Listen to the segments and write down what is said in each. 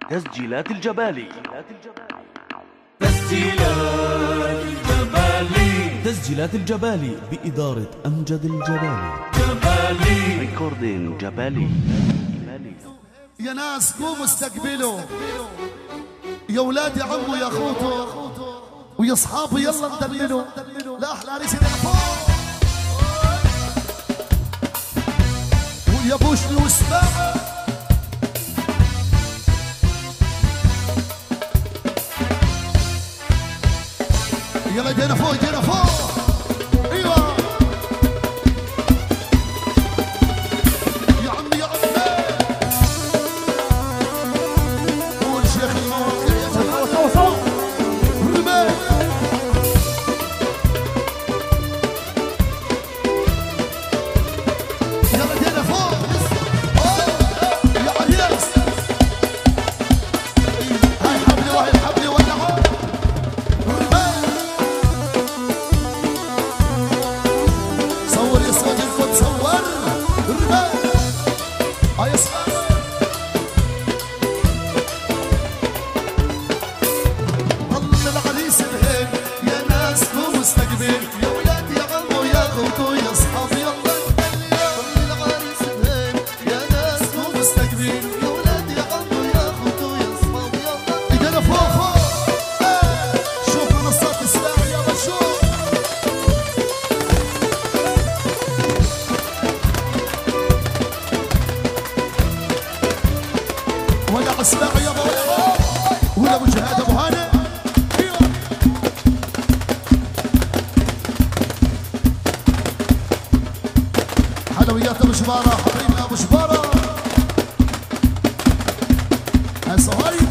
تسجيلات الجبالي. تسجيلات الجبالي بإدارة أمجد الجبالي. ريكوردين جبالي. يا ناس قوموا استقبلوا، يا ولاد يا عمو يا اخوتو ويا اصحابي يلا ندللوا. لا احلى عريس فوق ويا بوش الوسباعه. يلا جينا فوق جينا فوق. ايوه يا عمي يا عمي قول شيخ المواقع يا جماعه سوا سوا الرمال. يلا جينا فوق يا عريس. هاي حبلي وهي حبلي ولعوا الرمال. صور يا سواد الفوت صور الرمال. هاي اسمع ظل العريس بهيك يا ناس قوموا استقبل، يا ولاد يا عمو يا اخوتو يا اصحابي يلا ظل العريس بهيك يا ناس قوموا استقبل، يا ولاد يا عمو يا اخوتو يا اصحابي يلا ايدينا فوق فوق. شوف منصات الساعة يا بشوف. ولا اسمع يا ابو ولا ابو جهاد ابو هاني. حلويات ابو شباره حبيبنا ابو شباره. هاي صهيب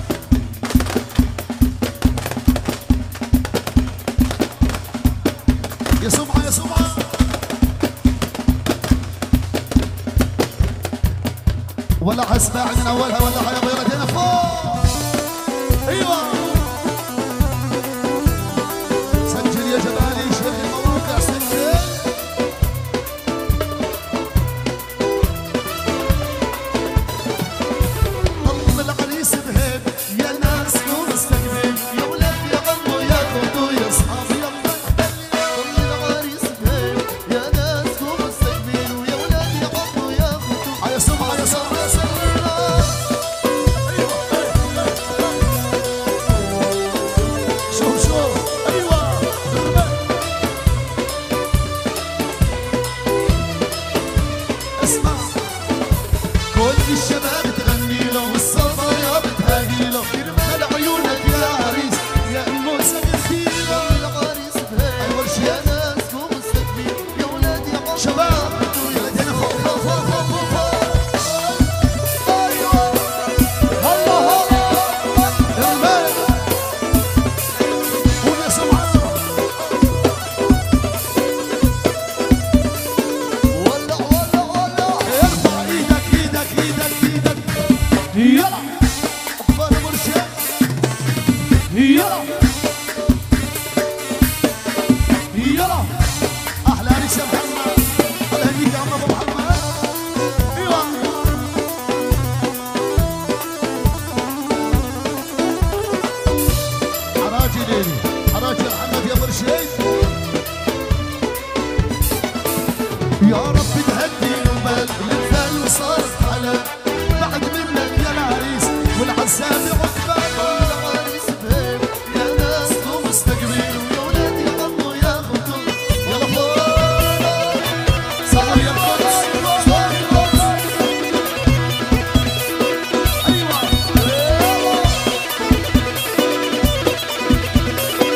يا سمعه يا سمعه. ولا اسمع من اولها ولا يا بيضتنا فوق. ايوه سجل يا جبالي شيخ المواقع سجل. ظل العريس بهيب يا ناس قوم استقبل، يا ولاد يا عمو يا اخوتو يا اصحابي يلا. ظل العريس بهيب يا ناس قوم استقبل، ويا ولاد يا عمو يا اخوتو. يا سمعه يا سمعه يا سمعه. شوف شوف ايوه اسمع كل الشباب تغني له والصبايا بتهاجي له. يرمال عيونك يا عريس يا امه سقفتي له. العريس بهاي اول شي يا ناس قوموا استقبل، يا ولاد يا عمو شباب يا ولدينا فوق فوق فوق فوق فوق. ايوه هلا هلا الرمال قول يا سمعه. ولع ولع ولع ارفع ايدك ايدك ايدك ايدك يلا اخبار مرشد يلا يلا. احلى عريس يا محمد الله يهديك يا عم ابو محمد. ايوه حراجي ليلي حراجي يا محمد يا مرشد. يا رب تهدي البال للثاني وصارت على بعد منك يا العريس والعزام عقبال. العريس بهيب يا ناس قوموا استقبلوا، يا ولاد يا عمو يا اخوتو يلا فوق. صار يا القدس صار القدس. ايوه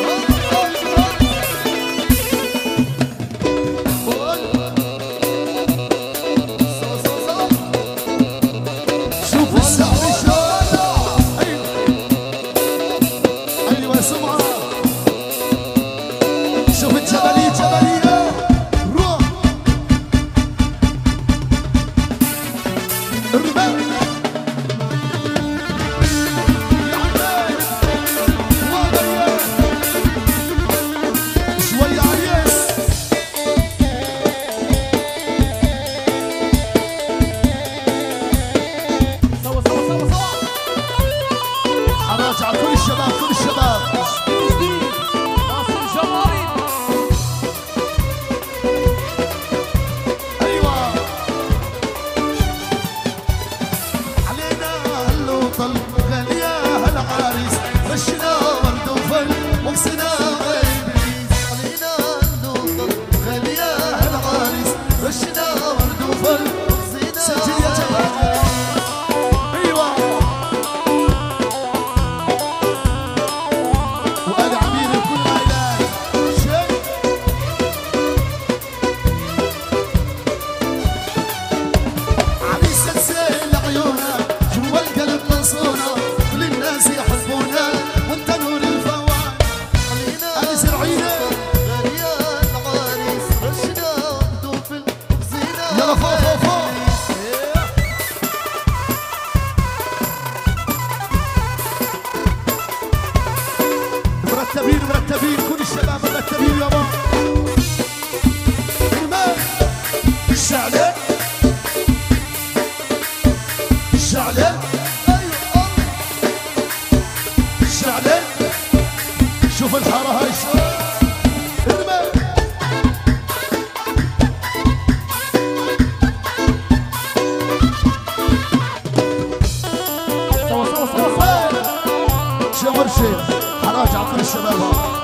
ورشة حراج على كل الشباب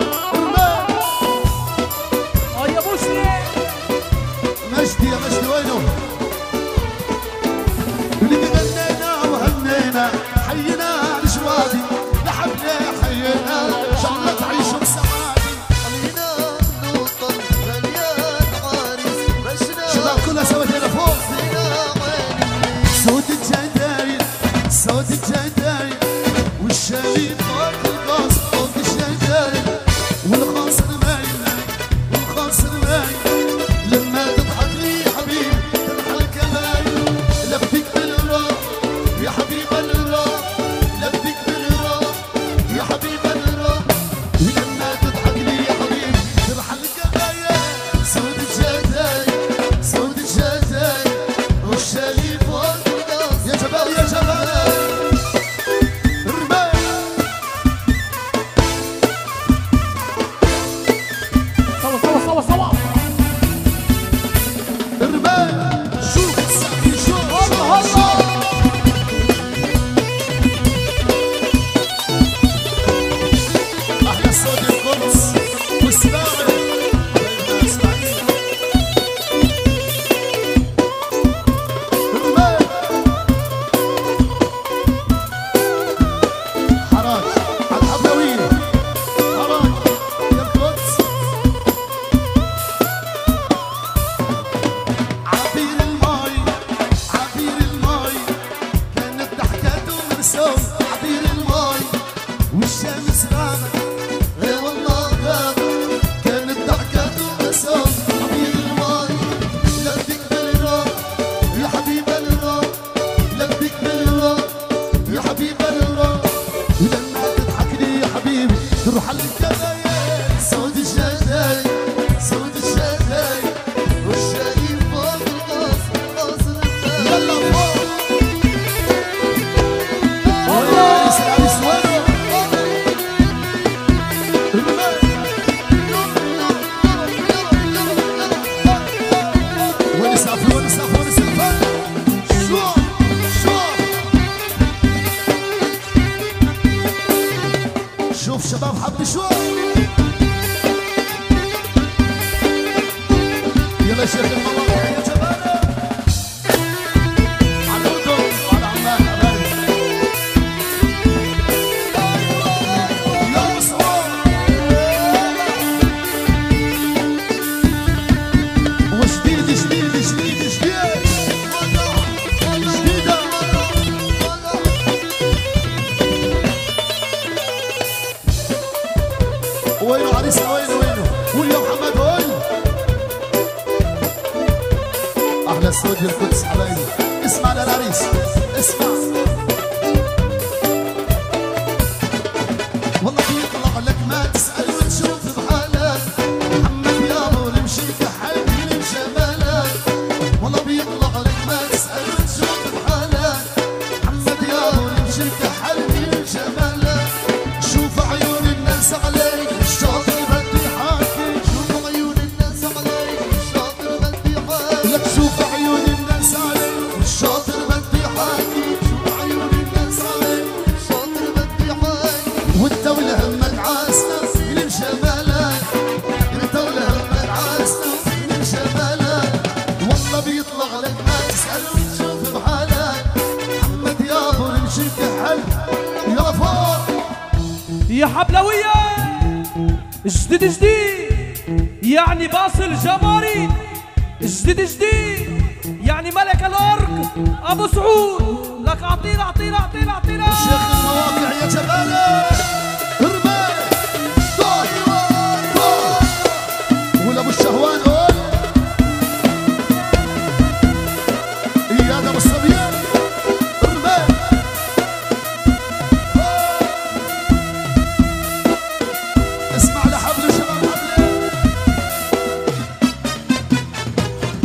يا بوشني مجدي يا مجدي وينه؟ اللي غنينا وهنينا حينا الجوادي لحبنا حينا ان شاء الله تعيشوا بسعادة خلينا نوطن مليان عريس مشنا شباب كلها سوت هنا فوق صوت الجدايل صوت الجدايل والشالين فوق القاص فوق الجدايل والقاصر مايل والقاصر مايل لما تضحك لي حبيبي تضحك مايل لبك بالراح يا حبيب الراح لبك بالراح يا حبيب الراح ولما تضحك لي يا حبيبي تضحك مايل صوت الجدايل صوت الجدايل والشالين فوق القاص يا جبال يا جبال صوا الرباية شوف السعدي شوف أحلى صوت القدس والسباعي الرباية حراج على الحبلوية حراج يا القدس عبير الماي عبير الماي كانت ضحكاته مرسوم عبير الماي والشمس رامت اي والله غابت كانت ضحكاته مرسوم عبير الماي لبك بالراح يا حبيب الراح لبك بالراح يا حبيب الراح ولما تضحك لي يا حبيبي تروح على الجبايل صوت الشدايد صوت الشدايد والشايب فوق القاص قاصر يلا فوق والله يسلم سوالف ونسافر ونسافر ونسافر شوف شوف شوف شباب حبي شوف يلا شيخ المواقع يا جبالة على الأردن وعلى عمان أبارك يا مصور وجديد جديد جديد جديد جديدة وينه عريسنا وينه قول يا محمد قول احلى استوديو القدس حبايبي اسمع للعريس اسمع والله بيطلع لك ما تسأل وتشوف بحالك محمد يا نور مشيت حالي من جمالك والله بيطلع لك ما تسأل وتشوف بحالك محمد يا نور مشيت حالي من جمالك شوف عيون الناس عليك الشاطر بدي حاكي شوف عيون الناس عليك الشاطر بدي حاكي لك شوف عيون الناس عليك الشاطر بدي حاكي شوف عيون الناس عليك الشاطر بدي حاكي والدولة همك عاسنا من جمالك الدولة همك عاسنا من جمالك والله بيطلع لك ما تسأل وتشوف بحالك محمد يا ابو مشيت حل يلا فوق يا حبلوية جديد جديد يعني باصل جماري جديد جديد يعني ملك الأرك أبو سعود لك أعطينا أعطينا أعطينا أعطينا شيخ المواقع يا جبالة هربان طول طول ولا ابو الشهوان قول اياد ابو الصبيان هربان اسمع لحبل شباب حبل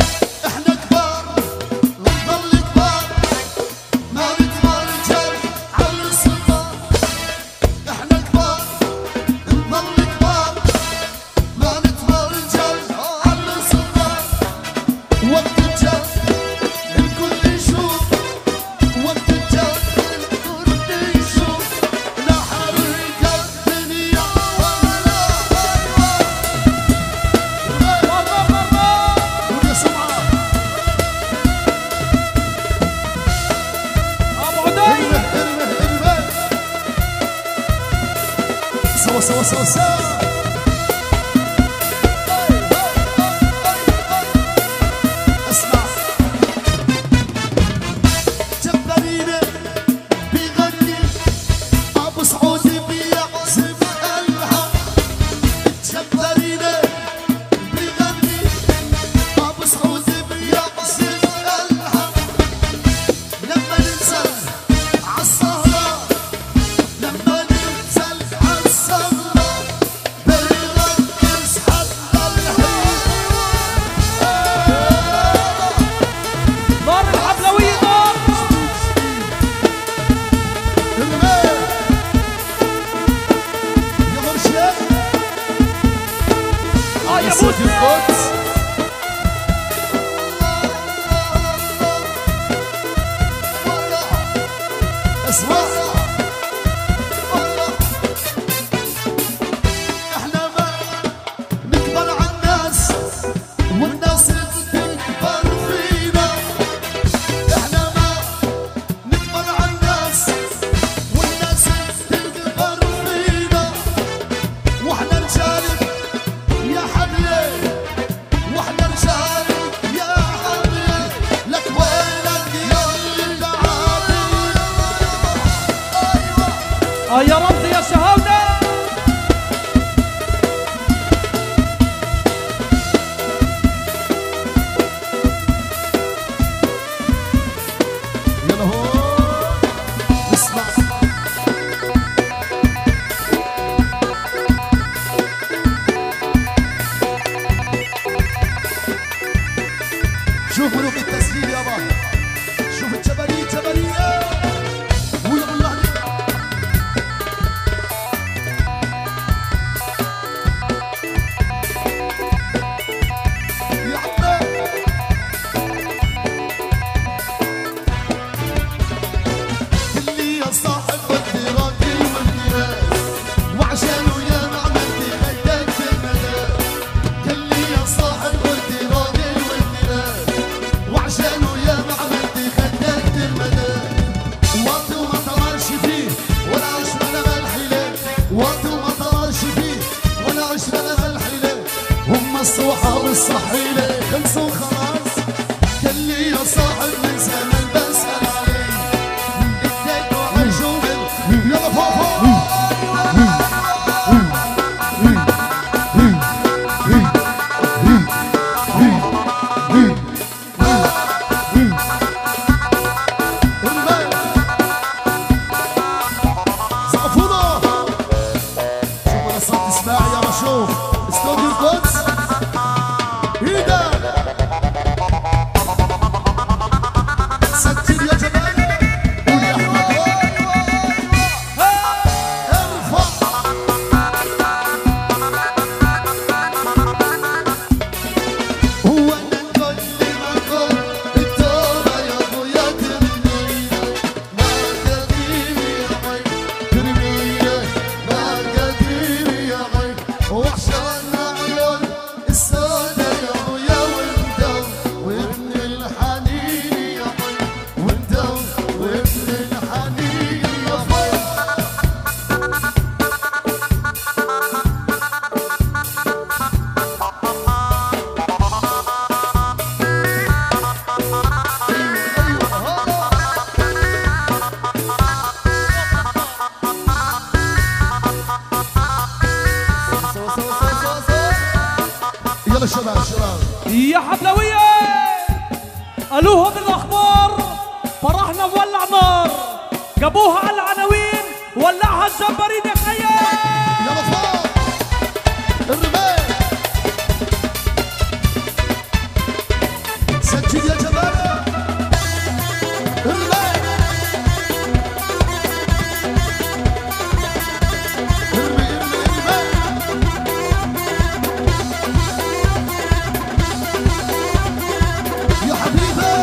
احنا كبار ونضل كبار ما نكبر رجال سوا سوا سوا اسمع جبارينه بيغني ابو سعودي بيعزف الها جبارينه بيغني ابو سعودي بيعزف الها لما ننزل عالسهره لما ننزل عالسهره بنركز حتى الحين نار الحبلوية نار المال يا مرشد يا صوت مسلم القدس اسمع احنا ما نكبر على الناس والناس تكبر فينا احنا ما نكبر على الناس والناس تكبر فينا واحنا رجالك يا حبيبي واحنا رجالك يا حبيبي لك وينك يا العادي ايوه يا رمزي يا شهودة يلا هو اسمع شوف ملوك التسجيل يابا شوف الجبلية جبلية ويلا عليك يا عمي اللي يا صاحب الدراجي والناس وعشانه يا عملت خدك المدى اللي يا صاحب الدراجي والناس وعشانه يا عملت خدك المدى وقت ما طرش فيه ولا عشرة بالحيلة وقت ما طرش فيه ولا عشرة بالحيلة هم الصوحة والصحيلة خلصوا خلاص اللي يا صاحب من زمان بسأل عليه اديك وعيشوا يلا فوق المال زقفونا شوف انا صوت اسماعي يا بشوف استوديو القدس ايدا سجل يا جمال قول يا احمد ارفع هو انا كل ما كنت التوبه يا ابويا ترميني ما قدريني يا عين ترميني ما قدريني يا عين وحشان عيون السودا يا ابويا وانت وابن الحنين يا عين وانت وابن الحنين يا عين يلا شباب شباب يا حبلوية قالوهم الأخبار فرحنا ولع نار جابوها على العناوين ولعها الجبارين يا خيال يلا فوق الرمال سجل يا جماعة الرمال ارمي ارمي الرمال يا حبيبي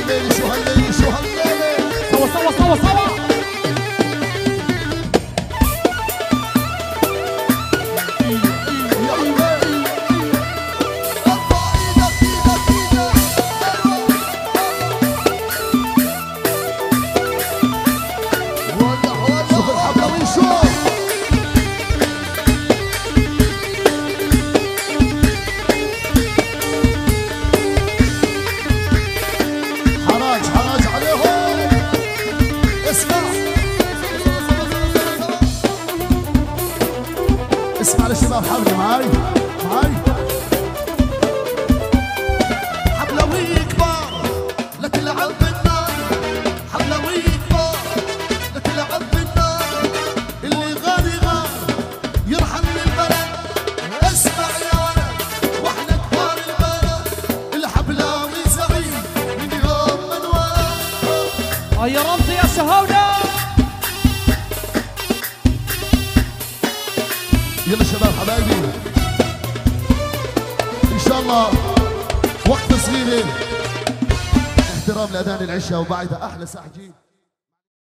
هالليلة شو هالليلة شو هالليلة سوا سوا سوا سوا. شوف الحبلوي شوف حراج عليهم اسمع للشباب حبلة معاي حبلوي كبار لا تلعب بالنار حبلوي كبار لا تلعب بالنار اللي غالي يرحل للبلد اسمع يا ولد واحنا كبار البلد الحبلاوي زعيم من يوم من وين يا رمزي يا شهودة. يلا شباب حبايبي ان شاء الله وقت صغيره احترام لاذان العشاء وبعدها احلى سحجين.